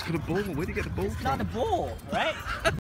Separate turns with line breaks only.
It's got a ball. Where do you get the ball from?
Not the ball, right?